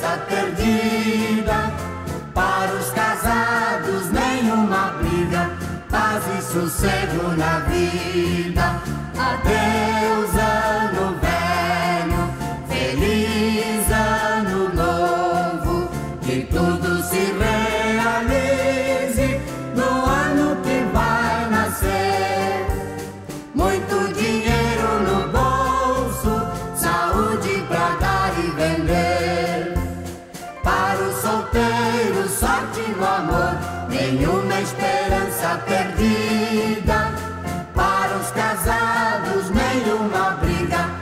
esperança perdida. Para os casados, nenhuma briga, paz e sossego na vida. Adeus, ano velho, feliz ano novo, que tudo se realize no ano que vai nascer. Muito dinheiro no bolso, saúde pra dar e vender. Para os solteiros, sorte no amor, nenhuma esperança perdida. Para os casados, nenhuma briga,